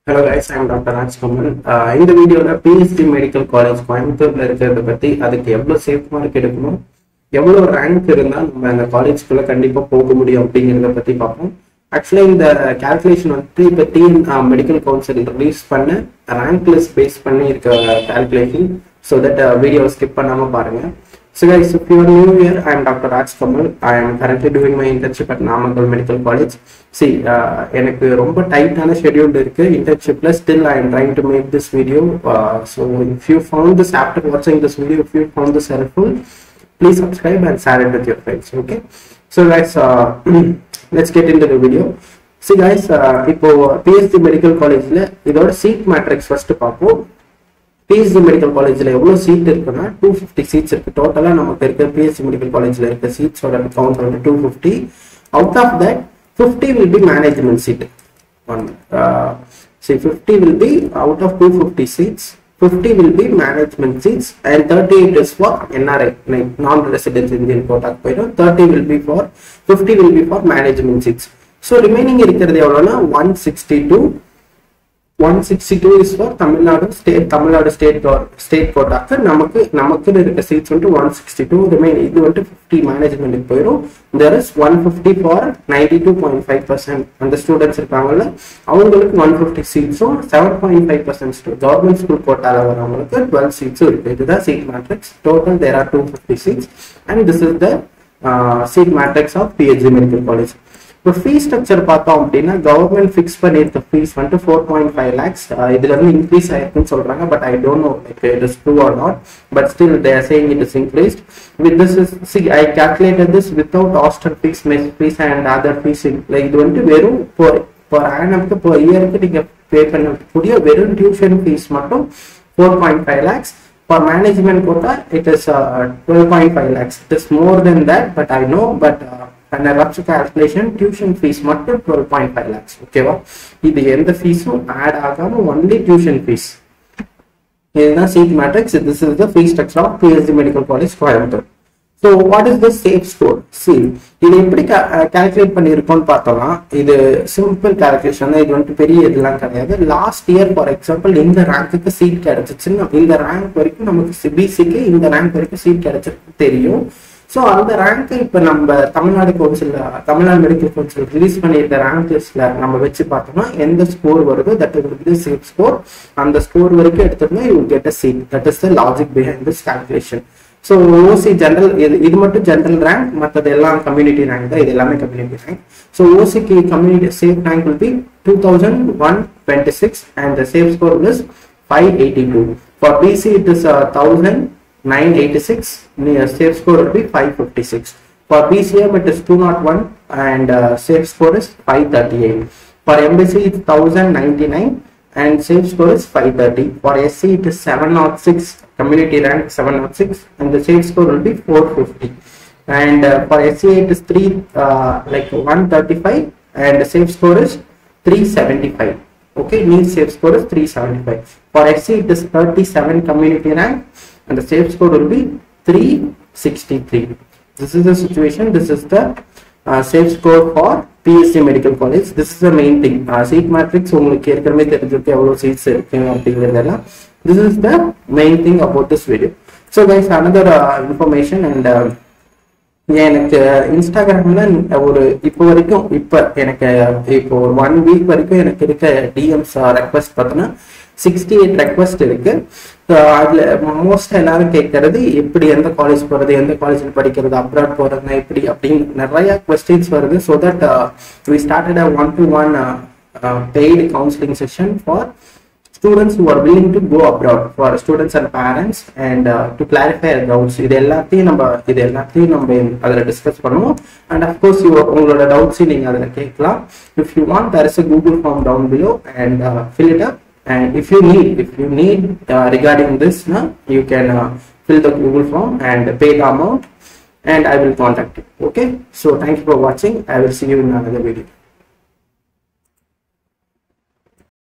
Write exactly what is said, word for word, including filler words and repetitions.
Hello guys, I am Doctor Compass. Uh, in the video, P S G Medical College Coimbatore இருக்கிறத பத்தி அதுக்கு எவ்வளவு safe mark எடுக்கணும், எவ்வளவு ரேங்க் இருந்தா நம்ம அந்த காலேஜ்க்குள்ள கண்டிப்பா போக முடியும் அப்படிங்கறத பத்தி பார்ப்போம். ஆக்சுவலா இந்த கால்குலேஷன் வந்து இப்போ டிஎன் மெடிக்கல் கவுன்சில் ரிலீஸ் பண்ண ரேங்க் லிஸ்ட் பேஸ் பண்ணி இருக்க calculation. So that video skip பண்ணாம பாருங்க. So guys, if you are new here, I am Doctor Compass. I am currently doing my internship at Namakal Medical College. See, எனக்கு ரொம்ப டைட்டான schedule இருக்கு internshipல. Still I am trying to make this video. Uh, so if you found this after watching this video, if you found this helpful, please subscribe and share it with your friends. Okay. So guys, uh, let's get into the video. See guys, uh, இப்போ P S G Medical Collegeல இதோட seat matrix first பார்ப்போம். P S G Medical Collegeல எவ்வளவு seat இருக்குன்னா two fifty seeds இருக்கு. டோட்டலா நமக்கு இருக்க P S G Medical Collegeல இருக்க சீட்ஸோட கவுண்ட் வந்து two fifty. Out of that, fifty will be management seat. One, uh, see, fifty will be out of two fifty seats. fifty will be management seats, and thirty-eight is for N R I, like non-resident Indian quota. thirty will be for, fifty will be for management seats. So remaining இருக்கிறது எவ்வளவுனா one sixty-two. one sixty-two is for Tamil Nadu state Tamil Nadu state state quota. நமக்கு நமக்கு இருக்க seeds வந்து one sixty-two. remain இது வந்து fifty மேனேஜ்மென்ட்க்கு போயிடும். there is one fifty for ninety-two point five percent அந்த students இருக்காங்கல்ல, அவங்களுக்கு one fifty சீட்ஸும் seven point five percent government school கோட்டால வரவங்களுக்கு twelve சீட்ஸும் இருக்கு. இதுதான் seat matrix. Total there are two fifty seats, and this is the uh, seat matrix of P S G Medical College. இப்போ fees structure பார்த்தோம் அப்படின்னா government fix பண்ணியிருக்க fees வந்துட்டு ஃபோர் பாயிண்ட் ஃபைவ் லேக்ஸ் இதுல இருந்து இன்க்ரீஸ் ஆயிருக்குன்னு சொல்றாங்க. But I don't know like it is true or not, but still they are saying it is increased. With this is see I calculated this without hostel fees, mess fees and other fees. Like இது வந்துட்டு வெறும் per per annum-க்கு per year-க்கு நீங்க pay பண்ணக்கூடிய வெறும் tuition fees மட்டும் four point five lakhs. For management quota, it is uh, twelve point five lakhs. It is more than that, but I know, but uh, and a rough calculation, tuition fees மட்டும் twelve point five lakhs. ஓகேவா? இது எந்த ஃபீஸும் add ஆகாம only tuition fees. இதுதான் seat matrix. This is the fee structure of P S G Medical College Coimbatore. So what is the safe score? See, இது எப்படி calculate பண்ணியிருக்கோம்னு பார்த்தோம்னா இது சிம்பிள் கால்குலேஷன் தான். இது வந்துட்டு பெரிய இதெல்லாம் கிடையாது. லாஸ்ட் இயர் ஃபார் எக்ஸாம்பிள் இந்த ரேங்க்குக்கு சீட் கிடைச்சிச்சுன்னு, இந்த ரேங்க் வரைக்கும் நமக்கு சிபிசிக்கு இந்த ரேங்க் வரைக்கும் சீட் கிடைச்சிருக்கு தெரியும். ஸோ அந்த ரேங்க்கை இப்போ நம்ம Tamil Nadu council Tamil Nadu medical council release பண்ணியிருக்க ரேங்க் லிஸ்ட்ல நம்ம வச்சு பார்த்தோம்னா எந்த ஸ்கோர் வருதோ தட் இஸ் சேஃப் ஸ்கோர். அந்த ஸ்கோர் வரைக்கும் எடுத்தோம்னா you get a seat. That is the logic behind this calculation. So OC general இது இது மட்டும் ஜென்ரல் ரேங்க், மற்றது எல்லாம் கம்யூனிட்டி ரேங்க் தான். இது எல்லாமே கம்யூனிட்டி ரேங்க். ஸோ ஓசிக்கு community safe rank will be two thousand one twenty six and the safe score is five eighty two. For BC it is thousand nine eighty-six, safe score will be five fifty-six. For B C M it is two oh one and uh, safe score is five thirty-eight. For M B C it's one thousand ninety-nine and safe score is five thirty. For S C it is seven oh six, community rank seven oh six, and the safe score will be four fifty. And uh, for S C it is three uh, like one thirty-five and the safe score is three seventy-five. Okay, mean safe score is three seventy-five. For S C it is thirty-seven, community rank, and the safe score will be three sixty-three. This is the situation. This is the uh, safe score for P S G Medical College. This is the main thing. Uh, seat matrix உங்களுக்கு ஏற்கனவே தெரிஞ்சிருக்கு எவ்வளவு seeds இருக்கு அப்படிங்கிறதெல்லாம். This is the main thing about this video. So guys, another uh, information and uh, எனக்கு இன்ஸ்டாகிராம்ல ஒரு இப்போ வரைக்கும் இப்போ எனக்கு இப்போ ஒரு ஒன் வீக் வரைக்கும் எனக்கு இருக்க டிஎம்ஸ் ரெக்வஸ்ட் பார்த்தோன்னா சிக்ஸ்டி எயிட் ரெக்வஸ்ட் இருக்கு. அதுல மோஸ்ட் எல்லாரும் கேட்கறது எப்படி எந்த காலேஜ் போறது, எந்த காலேஜில் படிக்கிறது, அப்ராட் போறதுனா எப்படி அப்படின்னு நிறைய கொஸ்டின்ஸ் வருது. So that we started a one to one paid counselling session for students who are willing to go abroad, for students and parents, and uh, to clarify their doubts. இது எல்லாத்தையும் நம்ம இது எல்லாத்தையும் நம்ம அதில் டிஸ்கஸ் பண்ணுவோம். And of course உங்களோட டவுட்ஸையும் நீங்கள் அதில் கேட்கலாம். If you want, there is a Google form down below and uh, fill it up. And if you need if you need uh, regarding this, na, you can uh, fill the Google form and pay the amount, and I will contact you. Okay, so thank you for watching. I will see you in another video.